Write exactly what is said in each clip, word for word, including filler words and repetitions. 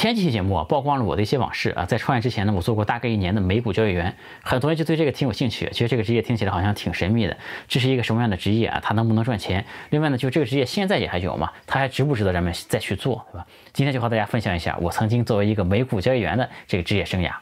前几期节目啊，曝光了我的一些往事啊。在创业之前呢，我做过大概一年的美股交易员，很多人就对这个挺有兴趣。其实这个职业听起来好像挺神秘的，这是一个什么样的职业啊？它能不能赚钱？另外呢，就这个职业现在也还有吗？它还值不值得咱们再去做，对吧？今天就和大家分享一下我曾经作为一个美股交易员的这个职业生涯。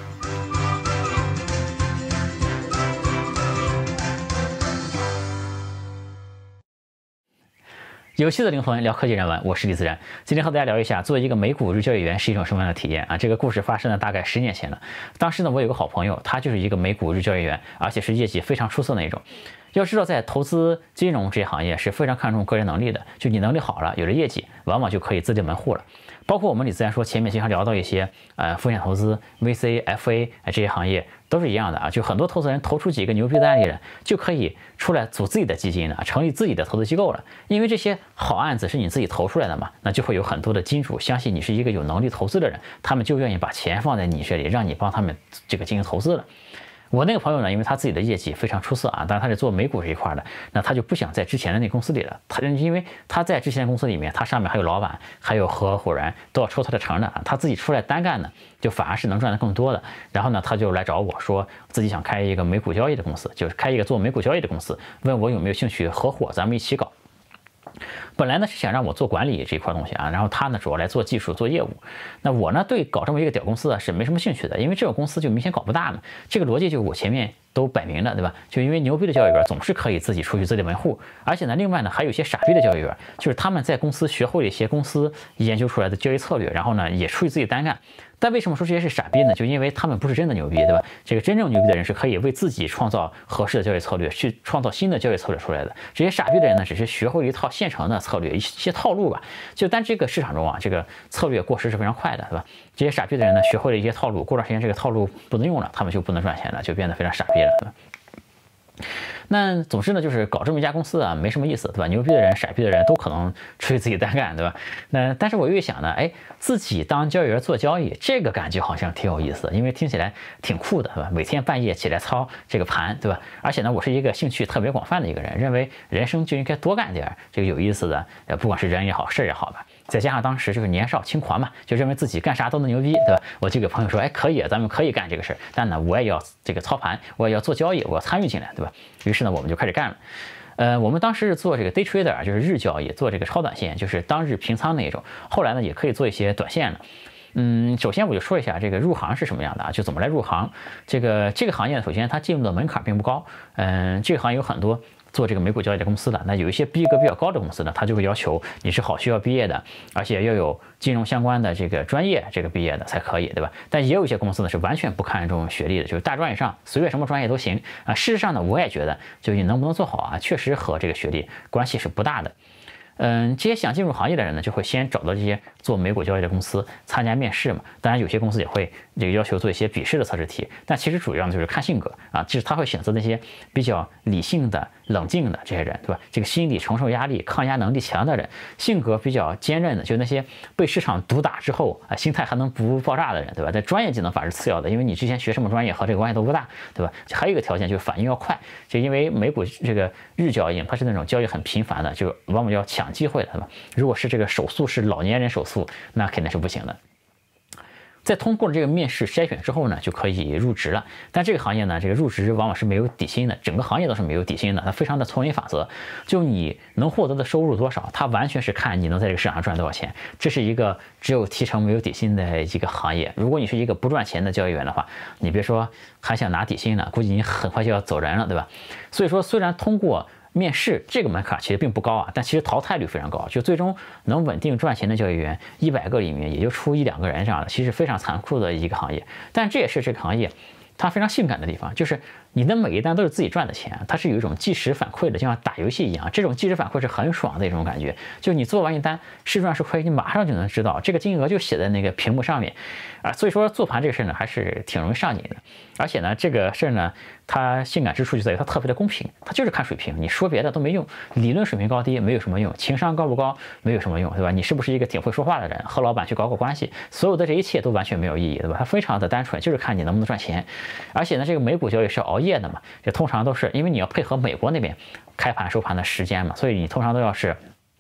有趣的灵魂聊科技人文，我是李自然。今天和大家聊一下，作为一个美股日交易员是一种什么样的体验啊？这个故事发生了大概十年前了。当时呢，我有个好朋友，他就是一个美股日交易员，而且是业绩非常出色的那种。要知道，在投资金融这些行业是非常看重个人能力的，就你能力好了，有了业绩，往往就可以自立门户了。包括我们李自然说前面经常聊到一些呃风险投资、V C、F A 这些行业都是一样的啊，就很多投资人投出几个牛逼的案例了，就可以出来组自己的基金了，成立自己的投资机构了。因为这些好案子是你自己投出来的嘛，那就会有很多的金主相信你是一个有能力投资的人，他们就愿意把钱放在你这里，让你帮他们这个进行投资了。我那个朋友呢，因为他自己的业绩非常出色啊，当然他是做美股这一块的，那他就不想在之前的那公司里了。他因为他在之前的公司里面，他上面还有老板，还有合伙人，都要抽他的成的啊。他自己出来单干呢，就反而是能赚的更多的。然后呢，他就来找我说，自己想开一个美股交易的公司，就是开一个做美股交易的公司，问我有没有兴趣合伙，咱们一起搞。本来呢是想让我做管理这一块东西啊，然后他呢主要来做技术做业务。那我呢对搞这么一个屌公司啊是没什么兴趣的，因为这种公司就明显搞不大嘛。这个逻辑就我前面都摆明了，对吧？就因为牛逼的交易员总是可以自己出去自立门户，而且呢，另外呢还有一些傻逼的交易员，就是他们在公司学会了一些公司研究出来的交易策略，然后呢也出去自己单干。但为什么说这些是傻逼呢？就因为他们不是真的牛逼，对吧？这个真正牛逼的人是可以为自己创造合适的交易策略，去创造新的交易策略出来的。这些傻逼的人呢，只是学会一套现成的策略，一些套路吧。就但这个市场中啊，这个策略过时是非常快的，对吧？这些傻逼的人呢，学会了一些套路，过段时间这个套路不能用了，他们就不能赚钱了，就变得非常傻逼了，对吧？那总之呢，就是搞这么一家公司啊，没什么意思，对吧？牛逼的人、傻逼的人都可能出去自己单干，对吧？那但是我又一想呢，哎，自己当交易员做交易，这个感觉好像挺有意思的，因为听起来挺酷的，对吧？每天半夜起来操这个盘，对吧？而且呢，我是一个兴趣特别广泛的一个人，认为人生就应该多干点这个有意思的，呃，不管是人也好，事也好吧。再加上当时就是年少轻狂嘛，就认为自己干啥都能牛逼，对吧？我就给朋友说，哎，可以，咱们可以干这个事儿，但呢，我也要这个操盘，我也要做交易，我要参与进来，对吧？于是呢，我们就开始干了。呃，我们当时是做这个 day trader， 就是日交易，做这个超短线，就是当日平仓那一种。后来呢，也可以做一些短线了。嗯，首先我就说一下这个入行是什么样的啊，就怎么来入行。这个这个行业首先它进入的门槛并不高，嗯，这个行业有很多做这个美股交易的公司的，那有一些逼格比较高的公司呢，它就会要求你是好学校毕业的，而且要有金融相关的这个专业这个毕业的才可以，对吧？但也有一些公司呢是完全不看重学历的，就是大专以上，随便什么专业都行啊。事实上呢，我也觉得，就你能不能做好啊，确实和这个学历关系是不大的。嗯，这些想进入行业的人呢，就会先找到这些做美股交易的公司参加面试嘛。当然，有些公司也会这个要求做一些笔试的测试题，但其实主要就是看性格啊，就是他会选择那些比较理性的、冷静的这些人，对吧？这个心理承受压力、抗压能力强的人，性格比较坚韧的，就那些被市场毒打之后啊，心态还能不爆炸的人，对吧？在专业技能反而是次要的，因为你之前学什么专业和这个关系都不大，对吧？还有一个条件就是反应要快，就因为美股这个日交易，它是那种交易很频繁的，就往往要抢机会的，对吧？如果是这个手速是老年人手速，那肯定是不行的。在通过了这个面试筛选之后呢，就可以入职了。但这个行业呢，这个入职往往是没有底薪的，整个行业都是没有底薪的，它非常的丛林法则。就你能获得的收入多少，它完全是看你能在这个市场上赚多少钱。这是一个只有提成没有底薪的一个行业。如果你是一个不赚钱的交易员的话，你别说还想拿底薪了，估计你很快就要走人了，对吧？所以说，虽然通过面试这个门槛其实并不高啊，但其实淘汰率非常高，就最终能稳定赚钱的交易员，一百个里面也就出一两个人这样的，其实非常残酷的一个行业。但这也是这个行业它非常性感的地方，就是你的每一单都是自己赚的钱，它是有一种即时反馈的，就像打游戏一样，这种即时反馈是很爽的一种感觉。就你做完一单是赚是亏，你马上就能知道，这个金额就写在那个屏幕上面啊。所以说做盘这个事呢，还是挺容易上瘾的。而且呢，这个事儿呢，它性感之处就在于它特别的公平，它就是看水平，你说别的都没用，理论水平高低没有什么用，情商高不高没有什么用，对吧？你是不是一个挺会说话的人，和老板去搞搞关系，所有的这一切都完全没有意义，对吧？它非常的单纯，就是看你能不能赚钱。而且呢，这个美股交易是熬夜的嘛，就通常都是因为你要配合美国那边开盘收盘的时间嘛，所以你通常都要是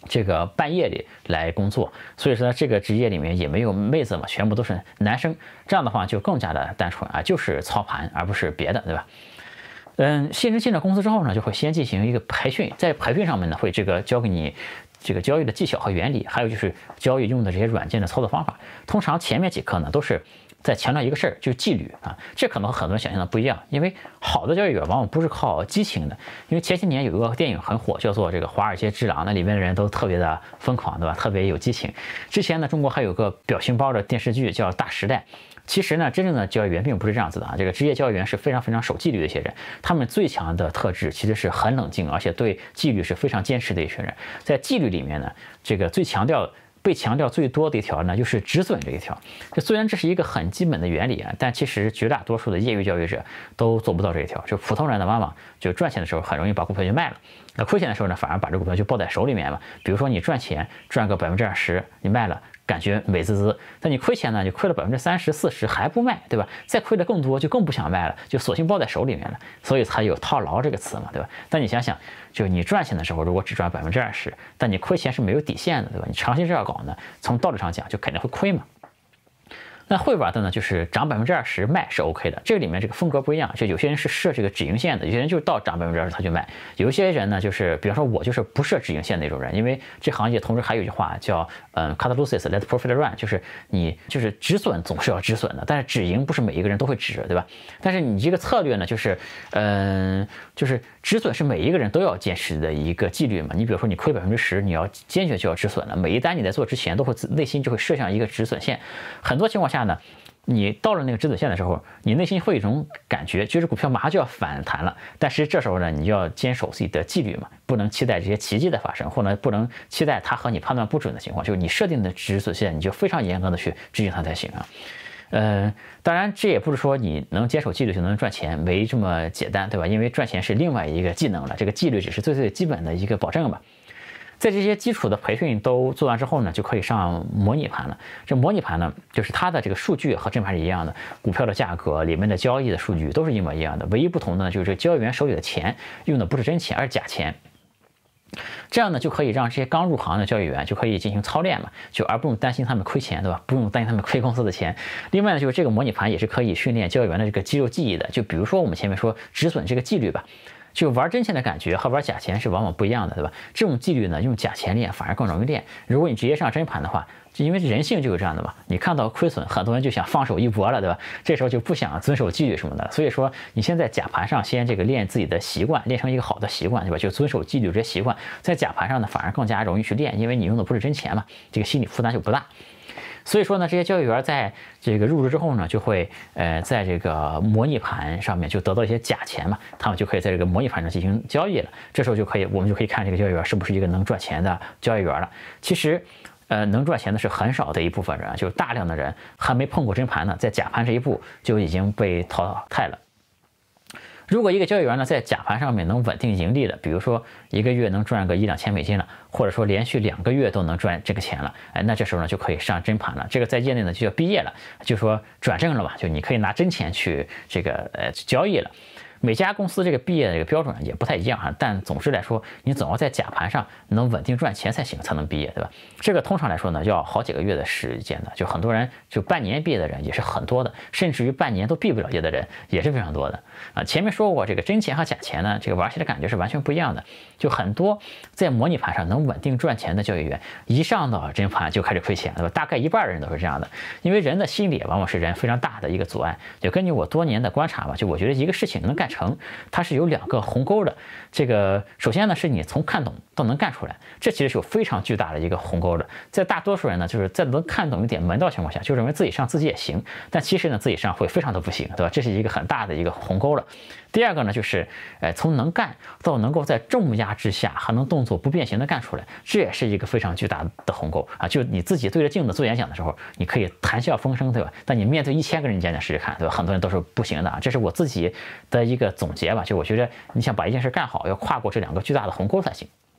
这个半夜里来工作，所以说这个职业里面也没有妹子嘛，全部都是男生，这样的话就更加的单纯啊，就是操盘而不是别的，对吧？嗯，新人进了公司之后呢，就会先进行一个培训，在培训上面呢，会这个教给你这个交易的技巧和原理，还有就是交易用的这些软件的操作方法。通常前面几课呢都是在强调一个事儿，就是纪律啊，这可能和很多人想象的不一样，因为好的交易员往往不是靠激情的，因为前些年有一个电影很火，叫做这个《华尔街之狼》，那里面的人都特别的疯狂，对吧？特别有激情。之前呢，中国还有个表情包的电视剧叫《大时代》。其实呢，真正的交易员并不是这样子的啊。这个职业交易员是非常非常守纪律的一些人，他们最强的特质其实是很冷静，而且对纪律是非常坚持的一群人。在纪律里面呢，这个最强调被强调最多的一条呢，就是止损这一条。这虽然这是一个很基本的原理啊，但其实绝大多数的业余交易者都做不到这一条。就普通人呢，往往就赚钱的时候很容易把股票就卖了，那亏钱的时候呢，反而把这股票就抱在手里面了。比如说你赚钱赚个百分之二十，你卖了，感觉美滋滋，但你亏钱呢，就亏了百分之三十、四十还不卖，对吧？再亏的更多，就更不想卖了，就索性抱在手里面了，所以才有套牢这个词嘛，对吧？但你想想，就你赚钱的时候，如果只赚百分之二十，但你亏钱是没有底线的，对吧？你长期这样搞呢，从道理上讲，就肯定会亏嘛。那会玩的呢，就是涨百分之二十卖是 OK 的，这个里面这个风格不一样，就有些人是设这个止盈线的，有些人就到涨百分之二十他就卖，有一些人呢就是，比方说我就是不设止盈线那种人，因为这行业同时还有一句话叫，嗯 ，cut losses let profit run， 就是你就是止损总是要止损的，但是止盈不是每一个人都会止，对吧？但是你这个策略呢，就是，嗯，就是止损是每一个人都要坚持的一个纪律嘛。你比如说你亏百分之十，你要坚决就要止损了，每一单你在做之前都会内心就会设上一个止损线，很多情况下。呢，你到了那个止损线的时候，你内心会有一种感觉，就是股票马上就要反弹了。但是这时候呢，你就要坚守自己的纪律嘛，不能期待这些奇迹的发生，或者不能期待它和你判断不准的情况。就是你设定的止损线，你就非常严格的去执行它才行啊。呃，当然这也不是说你能坚守纪律就能赚钱，没这么简单，对吧？因为赚钱是另外一个技能了，这个纪律只是最最基本的一个保证吧。在这些基础的培训都做完之后呢，就可以上模拟盘了。这模拟盘呢，就是它的这个数据和正盘是一样的，股票的价格里面的交易的数据都是一模一样的，唯一不同的呢，就是这交易员手里的钱用的不是真钱，而是假钱。这样呢，就可以让这些刚入行的交易员就可以进行操练嘛，就而不用担心他们亏钱，对吧？不用担心他们亏公司的钱。另外呢，就是这个模拟盘也是可以训练交易员的这个肌肉记忆的。就比如说我们前面说止损这个纪律吧。就玩真钱的感觉和玩假钱是往往不一样的，对吧？这种纪律呢，用假钱练反而更容易练。如果你直接上真盘的话，就因为人性就是这样的嘛，你看到亏损，很多人就想放手一搏了，对吧？这时候就不想遵守纪律什么的。所以说，你先在假盘上先这个练自己的习惯，练成一个好的习惯，对吧？就遵守纪律这些习惯，在假盘上呢，反而更加容易去练，因为你用的不是真钱嘛，这个心理负担就不大。所以说呢，这些交易员在这个入职之后呢，就会呃在这个模拟盘上面就得到一些假钱嘛，他们就可以在这个模拟盘上进行交易了。这时候就可以，我们就可以看这个交易员是不是一个能赚钱的交易员了。其实，呃，能赚钱的是很少的一部分人，就是大量的人还没碰过真盘呢，在假盘这一步就已经被淘汰了。如果一个交易员呢在假盘上面能稳定盈利的，比如说一个月能赚个一两千美金了，或者说连续两个月都能赚这个钱了，哎，那这时候呢就可以上真盘了。这个在业内呢就叫毕业了，就说转正了吧，就你可以拿真钱去这个呃交易了。每家公司这个毕业的这个标准也不太一样哈，但总之来说，你总要在假盘上能稳定赚钱才行，才能毕业，对吧？这个通常来说呢，要好几个月的时间的，就很多人就半年毕业的人也是很多的，甚至于半年都毕不了业的人也是非常多的啊。前面说过，这个真钱和假钱呢，这个玩起来感觉是完全不一样的。就很多在模拟盘上能稳定赚钱的交易员，一上到真盘就开始亏钱，对吧？大概一半的人都是这样的，因为人的心理往往是人非常大的一个阻碍。就根据我多年的观察吧，就我觉得一个事情能干成，它是有两个鸿沟的。这个首先呢，是你从看懂到能干出来，这其实是有非常巨大的一个鸿沟的。在大多数人呢，就是在能看懂一点门道情况下，就认为自己上自己也行，但其实呢，自己上会非常的不行，对吧？这是一个很大的一个鸿沟了。第二个呢，就是，呃，从能干到能够在重压之下还能动作不变形的干出来，这也是一个非常巨大的鸿沟啊！就你自己对着镜子做演讲的时候，你可以谈笑风生，对吧？但你面对一千个人讲讲试试看，对吧？很多人都是不行的啊！这是我自己的一个总结吧。就我觉得，你想把一件事干好，要跨过这两个巨大的鸿沟才行。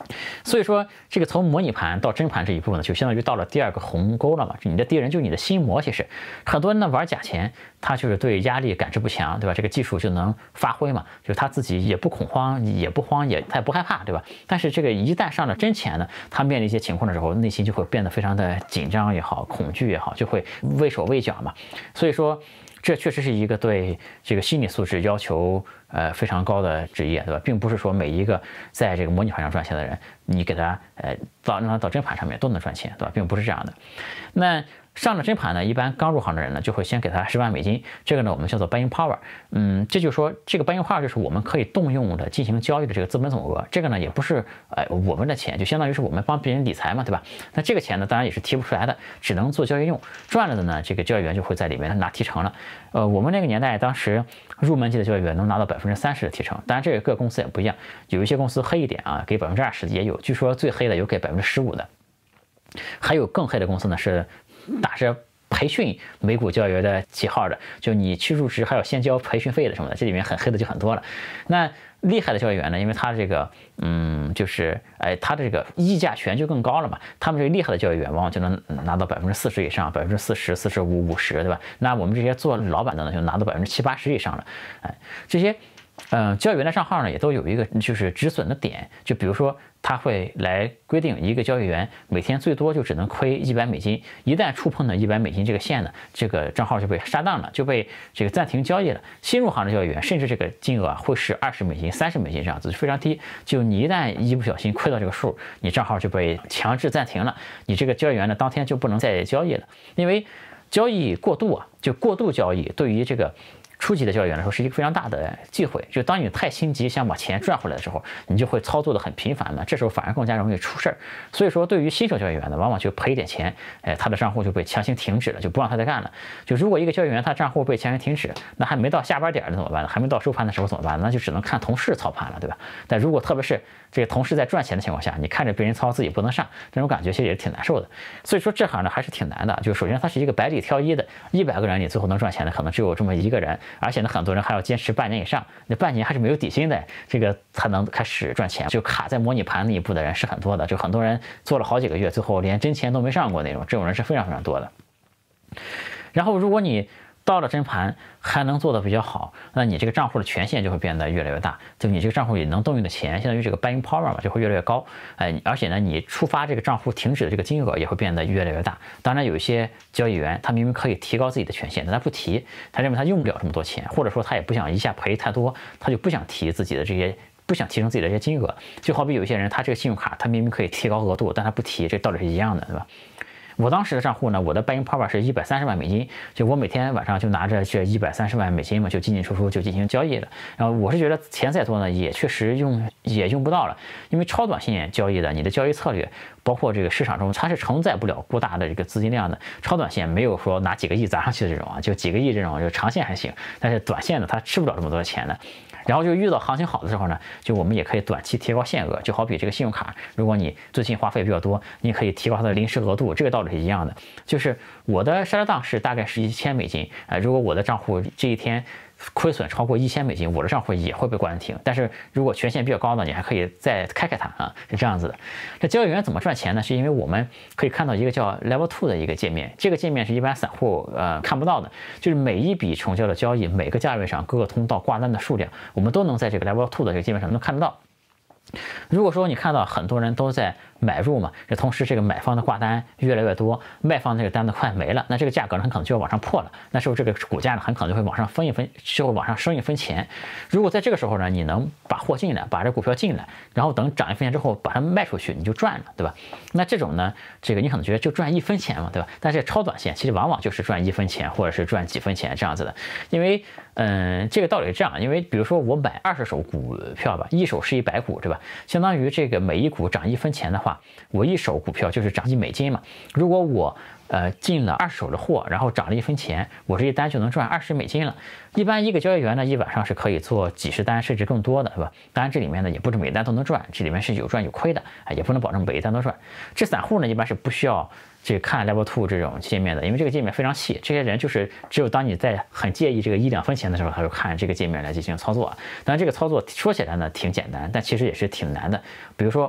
所以说，这个从模拟盘到真盘这一步呢，就相当于到了第二个鸿沟了嘛。你的敌人就是你的心魔。其实很多人呢玩假钱，他就是对压力感知不强，对吧？这个技术就能发挥嘛，就是他自己也不恐慌，也不慌，也他也不害怕，对吧？但是这个一旦上了真钱呢，他面临一些情况的时候，内心就会变得非常的紧张也好，恐惧也好，就会畏手畏脚嘛。所以说，这确实是一个对这个心理素质要求呃非常高的职业，对吧？并不是说每一个在这个模拟盘上赚钱的人，你给他呃到让他到真盘上面都能赚钱，对吧？并不是这样的。那上了真盘呢，一般刚入行的人呢，就会先给他十万美金，这个呢我们叫做 buying power。嗯，这就是说这个 buying power 就是我们可以动用的进行交易的这个资本总额。这个呢也不是呃我们的钱，就相当于是我们帮别人理财嘛，对吧？那这个钱呢当然也是提不出来的，只能做交易用。赚了的呢，这个交易员就会在里面拿提成了。呃，我们那个年代当时入门级的交易员能拿到百分之三十的提成，当然这个各公司也不一样，有一些公司黑一点啊，给百分之二十的也有，据说最黑的有给百分之十五的，还有更黑的公司呢是打着培训美股交易员的旗号的，就你去入职还要先交培训费的什么的，这里面很黑的就很多了。那厉害的交易员呢，因为他这个嗯就是哎他这个议价权就更高了嘛，他们这个厉害的交易员往往就能拿到百分之四十以上，百分之四十、四十五、五十，对吧？那我们这些做老板的呢，就拿到百分之七八十以上了。哎，这些嗯、呃、交易员的账号呢，也都有一个就是止损的点，就比如说他会来规定一个交易员每天最多就只能亏一百美金，一旦触碰了一百美金这个线呢，这个账号就被杀档了，就被这个暂停交易了。新入行的交易员甚至这个金额会是二十美金、三十美金这样子，非常低。就你一旦一不小心亏到这个数，你账号就被强制暂停了，你这个交易员呢当天就不能再交易了，因为交易过度啊，就过度交易对于这个初级的交易员来说是一个非常大的忌讳，就当你太心急想把钱赚回来的时候，你就会操作的很频繁嘛，这时候反而更加容易出事儿。所以说，对于新手交易员呢，往往就赔一点钱，哎，他的账户就被强行停止了，就不让他再干了。就如果一个交易员他账户被强行停止，那还没到下班点了怎么办呢？还没到收盘的时候怎么办？那就只能看同事操盘了，对吧？但如果特别是这个同事在赚钱的情况下，你看着别人操自己不能上，这种感觉其实也是挺难受的。所以说这行呢还是挺难的，就首先它是一个百里挑一的，一百个人你最后能赚钱的可能只有这么一个人。而且呢，很多人还要坚持半年以上，那半年还是没有底薪的，这个才能开始赚钱。就卡在模拟盘那一步的人是很多的，就很多人做了好几个月，最后连真钱都没上过那种，这种人是非常非常多的。然后，如果你到了真盘还能做得比较好，那你这个账户的权限就会变得越来越大，就你这个账户里能动用的钱，相当于这个 buying power 嘛，就会越来越高。哎，而且呢，你触发这个账户停止的这个金额也会变得越来越大。当然，有一些交易员他明明可以提高自己的权限，但他不提，他认为他用不了这么多钱，或者说他也不想一下赔太多，他就不想提自己的这些。不想提升自己的这些金额，就好比有一些人，他这个信用卡他明明可以提高额度，但他不提，这道理是一样的，对吧？我当时的账户呢，我的 buying power 是一百三十万美金，就我每天晚上就拿着这一百三十万美金嘛，就进进出出就进行交易了。然后我是觉得钱再多呢，也确实用也用不到了，因为超短线交易的，你的交易策略，包括这个市场中它是承载不了过大的这个资金量的。超短线没有说拿几个亿砸上去的这种啊，就几个亿这种，就长线还行，但是短线的它吃不了这么多钱的。然后就遇到行情好的时候呢，就我们也可以短期提高限额，就好比这个信用卡，如果你最近花费比较多，你可以提高它的临时额度，这个道理是一样的。就是我的沙拉档是大概是一千美金，啊、呃，如果我的账户这一天亏损超过一千美金，我的账户也会被关停。但是如果权限比较高呢，你还可以再开开它啊，是这样子的。这交易员怎么赚钱呢？是因为我们可以看到一个叫 Level Two 的一个界面，这个界面是一般散户呃看不到的，就是每一笔成交的交易，每个价位上各个通道挂单的数量，我们都能在这个 Level Two 的这个界面上能看得到。如果说你看到很多人都在买入嘛，这同时这个买方的挂单越来越多，卖方这个单子快没了，那这个价格呢很可能就要往上破了，那时候这个股价呢很可能就会往上分一分，就会往上升一分钱。如果在这个时候呢，你能把货进来，把这股票进来，然后等涨一分钱之后把它卖出去，你就赚了，对吧？那这种呢，这个你可能觉得就赚一分钱嘛，对吧？但是超短线其实往往就是赚一分钱，或者是赚几分钱这样子的，因为嗯，这个道理是这样，因为比如说我买二十手股票吧，一手是一百股，对吧？相当于这个每一股涨一分钱的话，我一手股票就是涨一美金嘛。如果我呃进了二十手的货，然后涨了一分钱，我这一单就能赚二十美金了。一般一个交易员呢，一晚上是可以做几十单甚至更多的，是吧？当然这里面呢也不是每单都能赚，这里面是有赚有亏的，啊，也不能保证每一单都赚。这散户呢一般是不需要这个看 Level Two 这种界面的，因为这个界面非常细，这些人就是只有当你在很介意这个一两分钱的时候，他就看这个界面来进行操作。当然这个操作说起来呢挺简单，但其实也是挺难的。比如说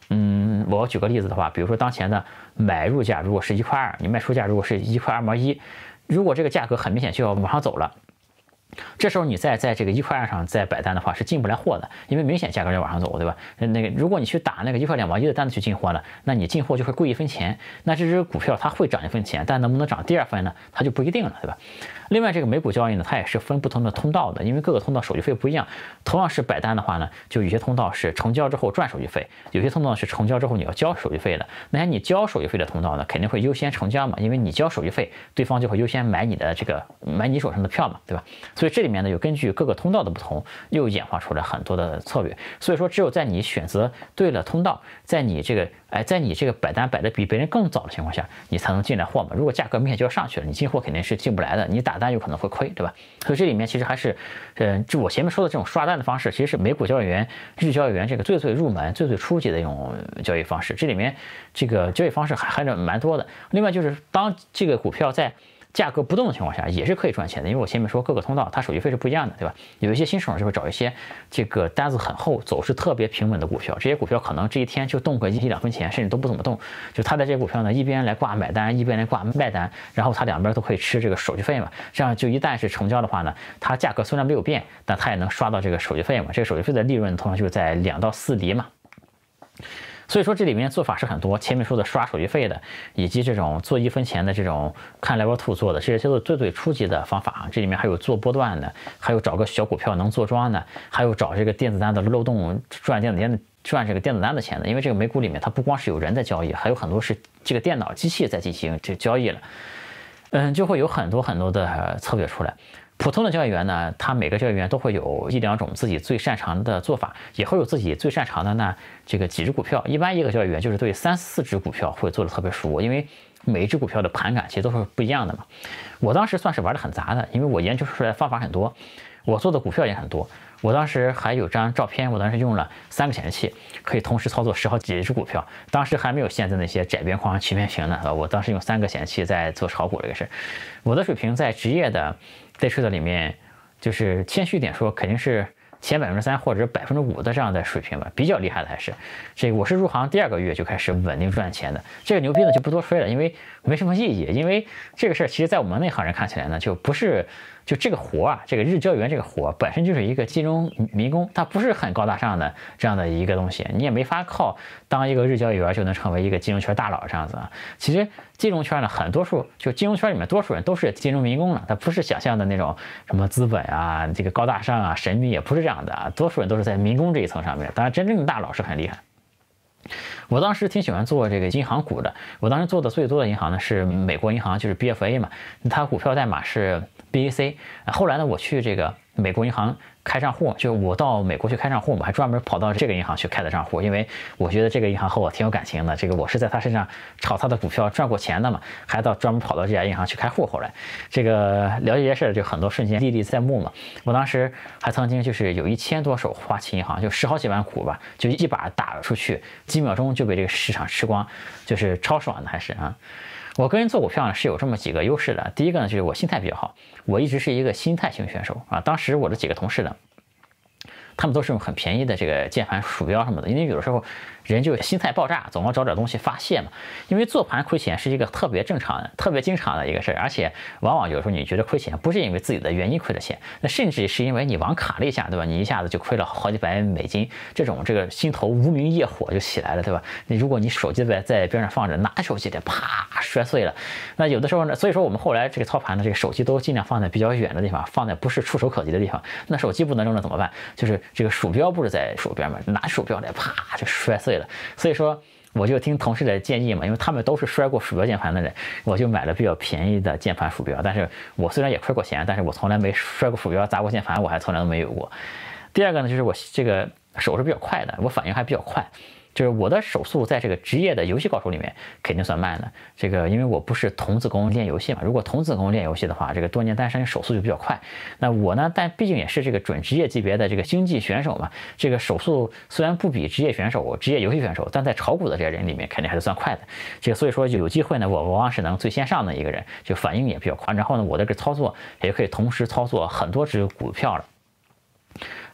嗯，我举个例子的话，比如说当前的买入价如果是一块二，你卖出价如果是一块二毛一，如果这个价格很明显就要往上走了。这时候你再在这个一块二上再摆单的话是进不来货的，因为明显价格要往上走，对吧？那个如果你去打那个一块两毛一的单子去进货了，那你进货就会贵一分钱，那这只股票它会涨一分钱，但能不能涨第二分呢？它就不一定了，对吧？另外这个美股交易呢，它也是分不同的通道的，因为各个通道手续费不一样。同样是摆单的话呢，就有些通道是成交之后赚手续费，有些通道是成交之后你要交手续费的。那你交手续费的通道呢，肯定会优先成交嘛，因为你交手续费，对方就会优先买你的这个买你手上的票嘛，对吧？所以这里面呢，有根据各个通道的不同，又演化出来很多的策略。所以说，只有在你选择对了通道，在你这个哎，在你这个摆单摆的比别人更早的情况下，你才能进来货嘛。如果价格明显就要上去了，你进货肯定是进不来的，你打单有可能会亏，对吧？所以这里面其实还是，呃，就我前面说的这种刷单的方式，其实是美股交易员、日交易员这个最最入门、最最初级的一种交易方式。这里面这个交易方式还还是蛮多的。另外就是当这个股票在价格不动的情况下也是可以赚钱的，因为我前面说各个通道它手续费是不一样的，对吧？有一些新手就会找一些这个单子很厚、走势特别平稳的股票，这些股票可能这一天就动个一两分钱，甚至都不怎么动。就他在这些股票呢，一边来挂买单，一边来挂卖单，然后他两边都可以吃这个手续费嘛。这样就一旦是成交的话呢，它价格虽然没有变，但它也能刷到这个手续费嘛。这个手续费的利润通常就是在两到四厘嘛。所以说这里面做法是很多，前面说的刷手续费的，以及这种做一分钱的这种看 level two 做的，这些都是最最初级的方法。这里面还有做波段的，还有找个小股票能做庄的，还有找这个电子单的漏洞赚电子单的赚这个电子单的钱的。因为这个美股里面它不光是有人在交易，还有很多是这个电脑机器在进行这交易了，嗯，就会有很多很多的策略出来。普通的交易员呢，他每个交易员都会有一两种自己最擅长的做法，也会有自己最擅长的那这个几只股票。一般一个交易员就是对三四只股票会做的特别熟，因为每一只股票的盘感其实都是不一样的嘛。我当时算是玩的很杂的，因为我研究出来的方法很多，我做的股票也很多。我当时还有张照片，我当时用了三个显示器，可以同时操作十好几只股票。当时还没有现在那些窄边框、曲面屏呢，我当时用三个显示器在做炒股这个事。我的水平在职业的day trader里面，就是谦虚一点说，肯定是前百分之三或者百分之五的这样的水平吧，比较厉害的还是这个。我是入行第二个月就开始稳定赚钱的，这个牛逼呢就不多吹了，因为没什么意义。因为这个事儿其实在我们内行人看起来呢，就不是。就这个活啊，这个日交易员这个活本身就是一个金融迷宫，它不是很高大上的这样的一个东西，你也没法靠当一个日交易员就能成为一个金融圈大佬这样子啊。其实金融圈呢，很多数就金融圈里面多数人都是金融迷宫了，它不是想象的那种什么资本啊，这个高大上啊，神秘也不是这样的啊，多数人都是在迷宫这一层上面。当然，真正的大佬是很厉害。我当时挺喜欢做这个银行股的，我当时做的最多的银行呢是美国银行，就是 B F A 嘛，它股票代码是 B A C。后来呢，我去这个美国银行开账户，就我到美国去开账户，我还专门跑到这个银行去开的账户，因为我觉得这个银行和我挺有感情的，这个我是在他身上炒他的股票赚过钱的嘛，还到专门跑到这家银行去开户。后来这个了解这些事就很多瞬间历历在目嘛。我当时还曾经就是有一千多手花旗银行，就十好几万股吧，就一把打出去，几秒钟就被这个市场吃光，就是超爽的还是啊。我个人做股票呢是有这么几个优势的，第一个呢就是我心态比较好，我一直是一个心态型选手啊。当时我的几个同事呢，他们都是用很便宜的这个键盘鼠标什么的，因为有的时候人就心态爆炸，总要找点东西发泄嘛。因为做盘亏钱是一个特别正常的、特别经常的一个事儿，而且往往有时候你觉得亏钱不是因为自己的原因亏了钱，那甚至是因为你网卡了一下，对吧？你一下子就亏了好几百美金，这种这个心头无名业火就起来了，对吧？你如果你手机在在边上放着，拿手机得啪摔碎了。那有的时候呢，所以说我们后来这个操盘的这个手机都尽量放在比较远的地方，放在不是触手可及的地方。那手机不能扔了怎么办？就是这个鼠标不是在手边嘛，拿鼠标来啪就摔碎了。所以说我就听同事的建议嘛，因为他们都是摔过鼠标键盘的人，我就买了比较便宜的键盘鼠标。但是我虽然也亏过钱，但是我从来没摔过鼠标砸过键盘，我还从来都没有过。第二个呢，就是我这个手是比较快的，我反应还比较快。就是我的手速在这个职业的游戏高手里面肯定算慢的，这个因为我不是童子功练游戏嘛，如果童子功练游戏的话，这个多年单身手速就比较快。那我呢，但毕竟也是这个准职业级别的这个经济选手嘛，这个手速虽然不比职业选手、职业游戏选手，但在炒股的这些人里面肯定还是算快的。这个所以说有机会呢，我往往是能最先上的一个人，就反应也比较快。然后呢，我的这个操作也可以同时操作很多只股票了。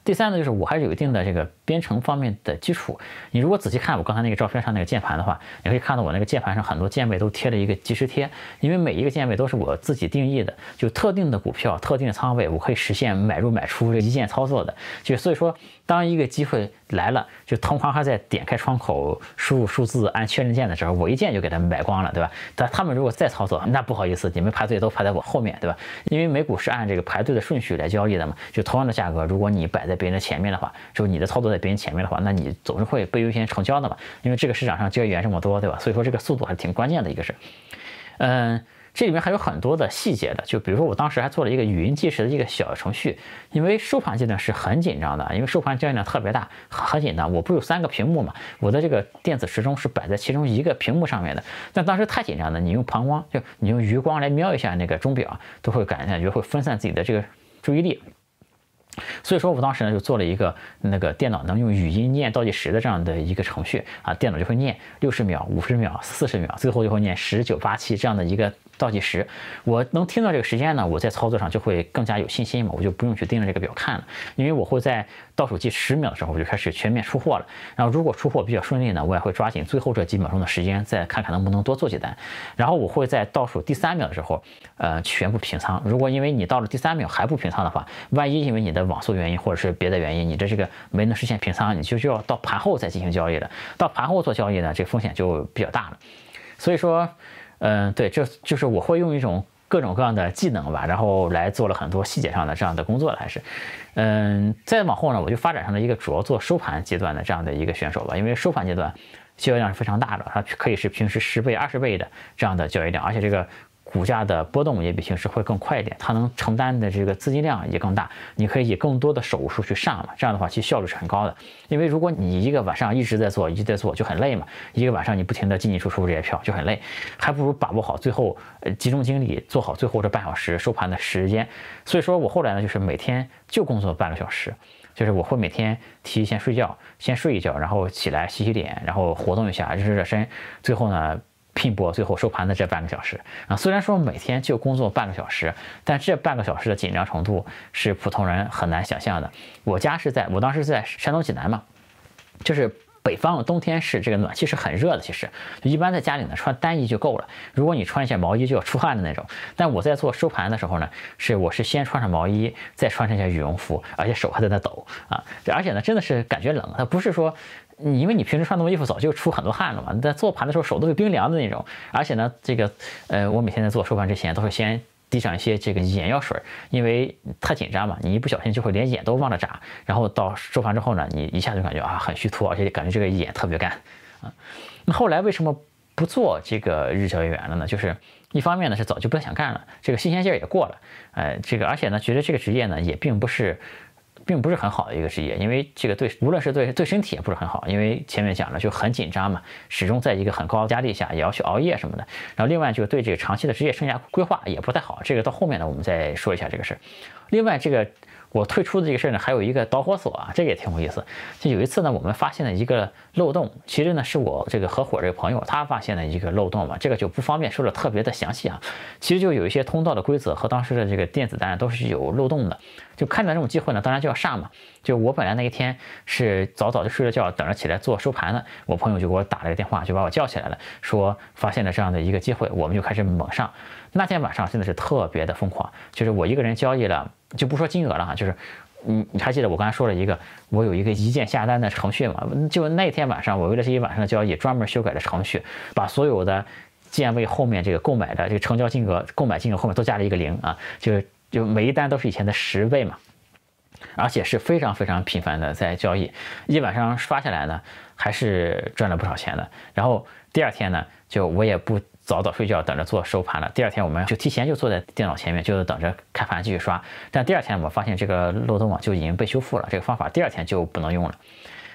第三呢，就是我还是有一定的这个编程方面的基础。你如果仔细看我刚才那个照片上那个键盘的话，你可以看到我那个键盘上很多键位都贴了一个即时贴，因为每一个键位都是我自己定义的，就特定的股票、特定的仓位，我可以实现买入买出这一键操作的。就所以说，当一个机会来了，就同行还在点开窗口输入数字按确认键的时候，我一键就给他们买光了，对吧？但他们如果再操作，那不好意思，你们排队都排在我后面，对吧？因为美股是按这个排队的顺序来交易的嘛，就同样的价格，如果你摆在别人的前面的话，就是你的操作在别人前面的话，那你总是会被优先成交的嘛。因为这个市场上交易员这么多，对吧？所以说这个速度还是挺关键的一个事。嗯。这里面还有很多的细节的，就比如说我当时还做了一个语音计时的一个小程序，因为收盘阶段是很紧张的，因为收盘交易量特别大，很紧张。我不是有三个屏幕嘛，我的这个电子时钟是摆在其中一个屏幕上面的，但当时太紧张了，你用膀胱，就你用余光来瞄一下那个钟表，都会感觉会分散自己的这个注意力。所以说我当时呢就做了一个那个电脑能用语音念倒计时的这样的一个程序啊，电脑就会念六十秒、五十秒、四十秒，最后就会念十九八七这样的一个倒计时。我能听到这个时间呢，我在操作上就会更加有信心嘛，我就不用去盯着这个表看了，因为我会在倒数计十秒的时候我就开始全面出货了。然后如果出货比较顺利呢，我也会抓紧最后这几秒钟的时间，再看看能不能多做几单。然后我会在倒数第三秒的时候，呃，全部平仓。如果因为你到了第三秒还不平仓的话，万一因为你的网速原因或者是别的原因，你的这个没能实现平仓，你就就要到盘后再进行交易了。到盘后做交易呢，这个风险就比较大了。所以说，嗯、呃，对，这就是我会用一种各种各样的技能吧，然后来做了很多细节上的这样的工作了，还是，嗯，再往后呢，我就发展成了一个主要做收盘阶段的这样的一个选手吧，因为收盘阶段交易量是非常大的，它可以是平时十倍、二十倍的这样的交易量，而且这个股价的波动也比平时会更快一点，它能承担的这个资金量也更大，你可以以更多的手数去上嘛，这样的话其实效率是很高的。因为如果你一个晚上一直在做，一直在做就很累嘛，一个晚上你不停的进进出出这些票就很累，还不如把握好最后呃集中精力做好最后这半小时收盘的时间。所以说我后来呢就是每天就工作半个小时。就是我会每天提前睡觉，先睡一觉，然后起来洗洗脸，然后活动一下，热热身，最后呢拼搏最后收盘的这半个小时啊。虽然说每天就工作半个小时，但这半个小时的紧张程度是普通人很难想象的。我家是在我当时是在山东济南嘛，就是北方冬天是这个暖气是很热的，其实就一般在家里呢穿单衣就够了，如果你穿一件毛衣就要出汗的那种。但我在做收盘的时候呢，是我是先穿上毛衣，再穿上一件羽绒服，而且手还在那抖啊，而且呢真的是感觉冷，它不是说你因为你平时穿那么衣服早就出很多汗了嘛，在做盘的时候手都是冰凉的那种。而且呢这个呃我每天在做收盘之前都会先滴上一些这个眼药水，因为太紧张嘛，你一不小心就会连眼都忘了眨，然后到收盘之后呢，你一下就感觉啊很虚脱，而且感觉这个眼特别干啊。那后来为什么不做这个日交易员了呢？就是一方面呢是早就不想干了，这个新鲜劲儿也过了，呃，这个而且呢觉得这个职业呢也并不是。并不是很好的一个职业，因为这个对无论是对对身体也不是很好，因为前面讲了就很紧张嘛，始终在一个很高压力下，也要去熬夜什么的。然后另外就对这个长期的职业生涯规划也不太好，这个到后面呢我们再说一下这个事儿。另外这个我退出的这个事儿呢，还有一个导火索啊，这个也挺有意思。就有一次呢，我们发现了一个漏洞，其实呢是我这个合伙这个朋友他发现的一个漏洞嘛，这个就不方便说的特别的详细啊。其实就有一些通道的规则和当时的这个电子单都是有漏洞的，就看到这种机会呢，当然就要上嘛。就我本来那一天是早早就睡了觉，等着起来做收盘的，我朋友就给我打了个电话，就把我叫起来了，说发现了这样的一个机会，我们就开始猛上。那天晚上真的是特别的疯狂，就是我一个人交易了，就不说金额了哈，就是你你还记得我刚才说了一个，我有一个一键下单的程序嘛？就那天晚上，我为了这一晚上的交易，专门修改了程序，把所有的键位后面这个购买的这个成交金额、购买金额后面都加了一个零啊，就就每一单都是以前的十倍嘛，而且是非常非常频繁的在交易，一晚上刷下来呢，还是赚了不少钱的。然后第二天呢，就我也不早早睡觉，等着做收盘了。第二天我们就提前就坐在电脑前面，就等着开盘继续刷。但第二天我发现这个漏洞啊就已经被修复了，这个方法第二天就不能用了。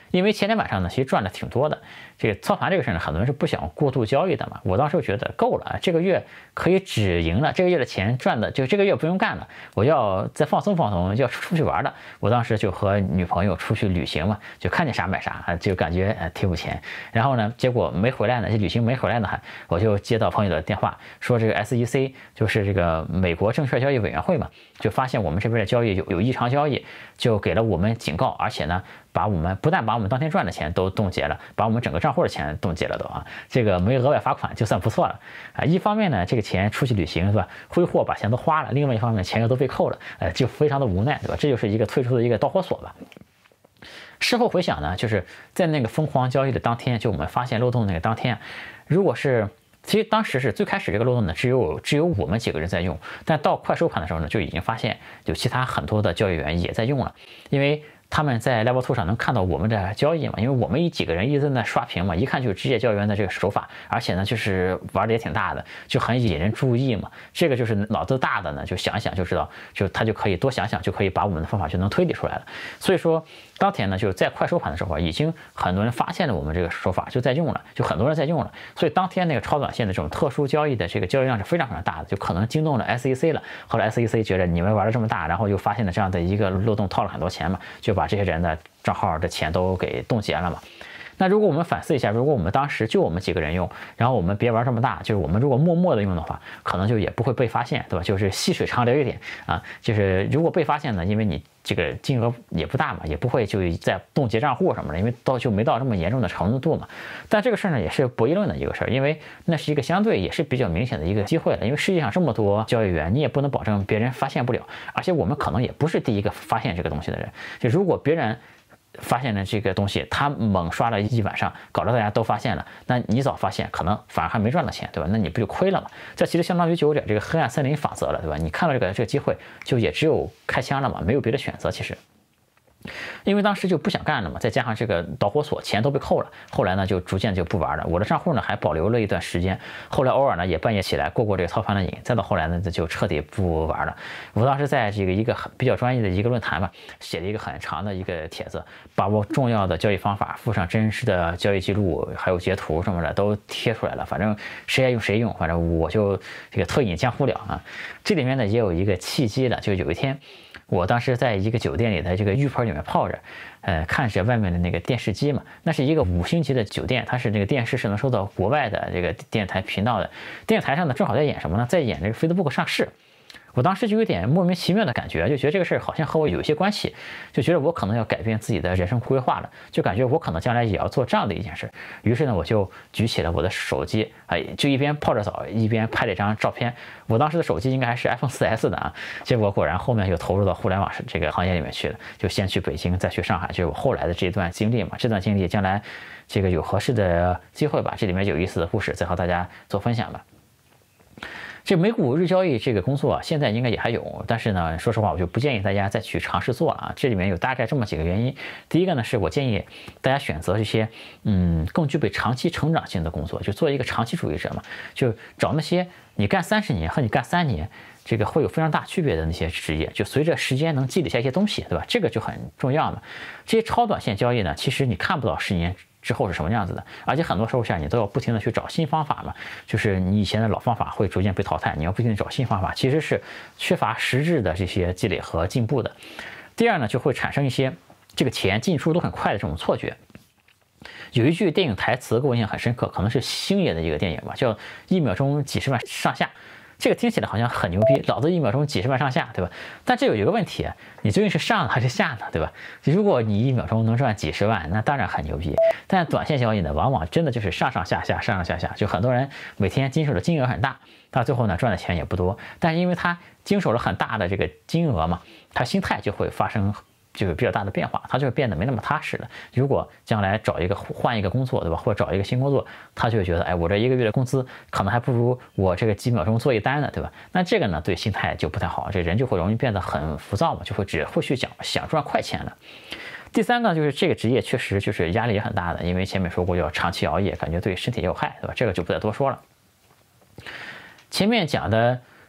因为前天晚上呢，其实赚的挺多的。这个操盘这个事呢，很多人是不想过度交易的嘛。我当时就觉得够了，这个月可以止盈了，这个月的钱赚的就这个月不用干了，我要再放松放松，要出去玩了。我当时就和女朋友出去旅行嘛，就看见啥买啥，就感觉呃挺有钱。然后呢，结果没回来呢，这旅行没回来呢，还我就接到朋友的电话，说这个 S E C 就是这个美国证券交易委员会嘛，就发现我们这边的交易有有异常交易，就给了我们警告，而且呢，把我们不但把我们当天赚的钱都冻结了，把我们整个账户的钱冻结了都啊，这个没额外罚款就算不错了啊。一方面呢，这个钱出去旅行是吧，挥霍把钱都花了；另外一方面，钱又都被扣了，呃，就非常的无奈，对吧？这就是一个推出的一个导火索吧。事后回想呢，就是在那个疯狂交易的当天，就我们发现漏洞那个当天，如果是其实当时是最开始这个漏洞呢，只有只有我们几个人在用，但到快收盘的时候呢，就已经发现有其他很多的交易员也在用了，因为他们在 Level 二上能看到我们的交易嘛，因为我们一几个人一直在那刷屏嘛，一看就是职业交易员的这个手法，而且呢就是玩的也挺大的，就很引人注意嘛。这个就是脑子大的呢，就想一想就知道，就他就可以多想想，就可以把我们的方法就能推理出来了。所以说当天呢，就是在快收盘的时候啊，已经很多人发现了我们这个手法就在用了，就很多人在用了。所以当天那个超短线的这种特殊交易的这个交易量是非常非常大的，就可能惊动了 S E C 了。后来 S E C 觉得你们玩的这么大，然后又发现了这样的一个漏洞，套了很多钱嘛，就把这些人的账号的钱都给冻结了嘛。那如果我们反思一下，如果我们当时就我们几个人用，然后我们别玩这么大，就是我们如果默默的用的话，可能就也不会被发现，对吧？就是细水长流一点啊。就是如果被发现呢，因为你这个金额也不大嘛，也不会就在冻结账户什么的，因为到就没到这么严重的程度嘛。但这个事儿呢，也是博弈论的一个事儿，因为那是一个相对也是比较明显的一个机会了。因为世界上这么多交易员，你也不能保证别人发现不了，而且我们可能也不是第一个发现这个东西的人。就如果别人发现了这个东西，他猛刷了一晚上，搞得大家都发现了，那你早发现，可能反而还没赚到钱，对吧？那你不就亏了吗？这其实相当于就有点这个黑暗森林法则了，对吧？你看到这个这个机会，就也只有开枪了嘛，没有别的选择，其实。因为当时就不想干了嘛，再加上这个导火索，钱都被扣了，后来呢就逐渐就不玩了。我的账户呢还保留了一段时间，后来偶尔呢也半夜起来过过这个操盘的瘾，再到后来呢就彻底不玩了。我当时在这个一个很比较专业的一个论坛吧，写了一个很长的一个帖子，把我重要的交易方法附上真实的交易记录，还有截图什么的都贴出来了。反正谁爱用谁用，反正我就这个特饮江湖了啊。这里面呢也有一个契机的，就有一天。我当时在一个酒店里的这个浴盆里面泡着，呃，看着外面的那个电视机嘛，那是一个五星级的酒店，它是这个电视是能收到国外的这个电台频道的。电视台上呢正好在演什么呢？在演这个 Facebook 上市。我当时就有点莫名其妙的感觉，就觉得这个事儿好像和我有一些关系，就觉得我可能要改变自己的人生规划了，就感觉我可能将来也要做这样的一件事。于是呢，我就举起了我的手机，哎，就一边泡着澡，一边拍了一张照片。我当时的手机应该还是 iPhone 四 S 的啊，结果果然后面又投入到互联网这个行业里面去了，就先去北京，再去上海，就是我后来的这段经历嘛。这段经历将来这个有合适的机会吧，这里面有意思的故事再和大家做分享吧。这美股日交易这个工作啊，现在应该也还有，但是呢，说实话，我就不建议大家再去尝试做了啊。这里面有大概这么几个原因。第一个呢，是我建议大家选择这些嗯更具备长期成长性的工作，就做一个长期主义者嘛，就找那些你干三十年和你干三年。这个会有非常大区别的那些职业，就随着时间能积累下一些东西，对吧？这个就很重要嘛。这些超短线交易呢，其实你看不到十年之后是什么样子的，而且很多时候下你都要不停的去找新方法嘛，就是你以前的老方法会逐渐被淘汰，你要不停的找新方法，其实是缺乏实质的这些积累和进步的。第二呢，就会产生一些这个钱进出都很快的这种错觉。有一句电影台词给我印象很深刻，可能是星爷的一个电影吧，叫一秒钟几十万上下。这个听起来好像很牛逼，老子一秒钟几十万上下，对吧？但这有一个问题，你究竟是上还是下呢，对吧？如果你一秒钟能赚几十万，那当然很牛逼。但短线交易呢，往往真的就是上上下下，上上下下，就很多人每天经手的金额很大，到最后呢赚的钱也不多，但是因为他经手了很大的这个金额嘛，他心态就会发生。就有比较大的变化，他就会变得没那么踏实了。如果将来找一个换一个工作，对吧？或者找一个新工作，他就会觉得，哎，我这一个月的工资可能还不如我这个几秒钟做一单呢，对吧？那这个呢，对心态就不太好，这人就会容易变得很浮躁嘛，就会只会去想想赚快钱了。第三个就是这个职业确实就是压力也很大的，因为前面说过要长期熬夜，感觉对身体也有害，对吧？这个就不再多说了。前面讲的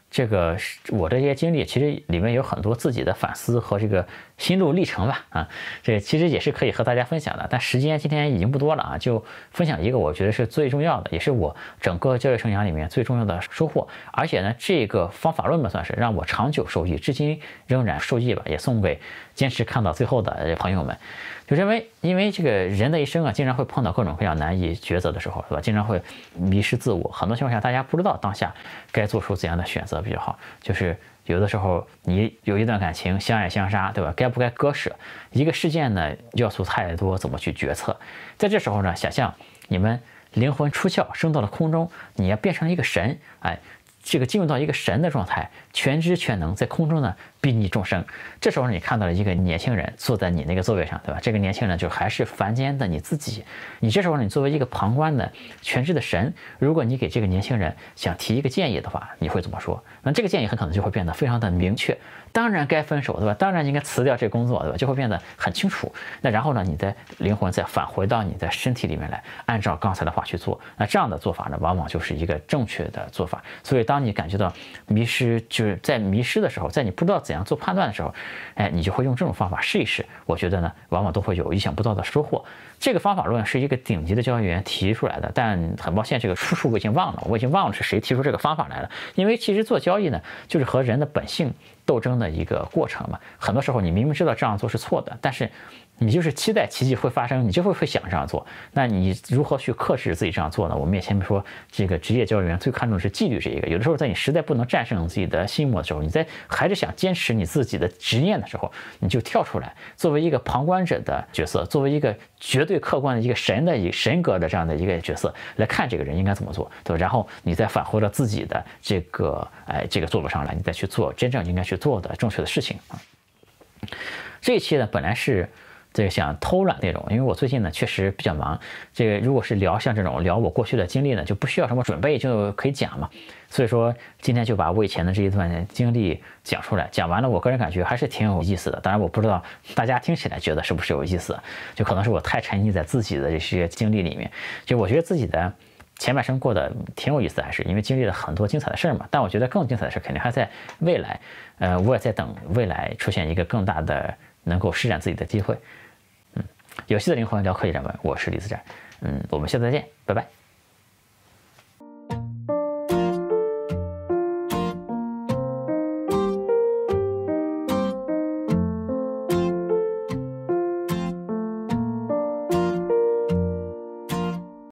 这个我的这些经历，其实里面有很多自己的反思和这个心路历程吧，啊，这其实也是可以和大家分享的。但时间今天已经不多了啊，就分享一个我觉得是最重要的，也是我整个交易生涯里面最重要的收获。而且呢，这个方法论吧，算是让我长久受益，至今仍然受益吧，也送给坚持看到最后的朋友们。就认为，因为这个人的一生啊，经常会碰到各种各样难以抉择的时候，是吧？经常会迷失自我，很多情况下大家不知道当下该做出怎样的选择比较好。就是有的时候你有一段感情相爱相杀，对吧？该不该割舍？一个事件呢，要素太多，怎么去决策？在这时候呢，想象你们灵魂出窍，升到了空中，你要变成一个神，哎。这个进入到一个神的状态，全知全能，在空中呢睥睨众生。这时候你看到了一个年轻人坐在你那个座位上，对吧？这个年轻人就还是凡间的你自己。你这时候你作为一个旁观的全知的神，如果你给这个年轻人想提一个建议的话，你会怎么说？那这个建议很可能就会变得非常的明确。当然该分手，对吧？当然应该辞掉这个工作，对吧？就会变得很清楚。那然后呢，你的灵魂再返回到你的身体里面来，按照刚才的话去做。那这样的做法呢，往往就是一个正确的做法。所以当你感觉到迷失，就是在迷失的时候，在你不知道怎样做判断的时候，哎，你就会用这种方法试一试。我觉得呢，往往都会有意想不到的收获。这个方法论是一个顶级的交易员提出来的，但很抱歉，这个出处我已经忘了，我已经忘了是谁提出这个方法来了。因为其实做交易呢，就是和人的本性斗争的一个过程嘛。很多时候你明明知道这样做是错的，但是你就是期待奇迹会发生，你就会会想这样做。那你如何去克制自己这样做呢？我们也前面说，这个职业交易员最看重的是纪律这一个。有的时候在你实在不能战胜自己的心魔的时候，你在还是想坚持你自己的执念的时候，你就跳出来，作为一个旁观者的角色，作为一个绝对客观的一个神的一神格的这样的一个角色来看这个人应该怎么做，对吧？然后你再返回到自己的这个哎这个座位上来，你再去做真正应该去做的正确的事情啊。这一期呢，本来是这个想偷懒内容，因为我最近呢确实比较忙。这个如果是聊像这种聊我过去的经历呢，就不需要什么准备就可以讲嘛。所以说今天就把我以前的这一段经历讲出来，讲完了，我个人感觉还是挺有意思的。当然我不知道大家听起来觉得是不是有意思，就可能是我太沉溺在自己的这些经历里面。就我觉得自己的前半生过得挺有意思的，还是因为经历了很多精彩的事儿嘛。但我觉得更精彩的事肯定还在未来，呃，我也在等未来出现一个更大的能够施展自己的机会。嗯，有趣的灵魂聊科技人文，我是李自然。嗯，我们下次再见，拜拜。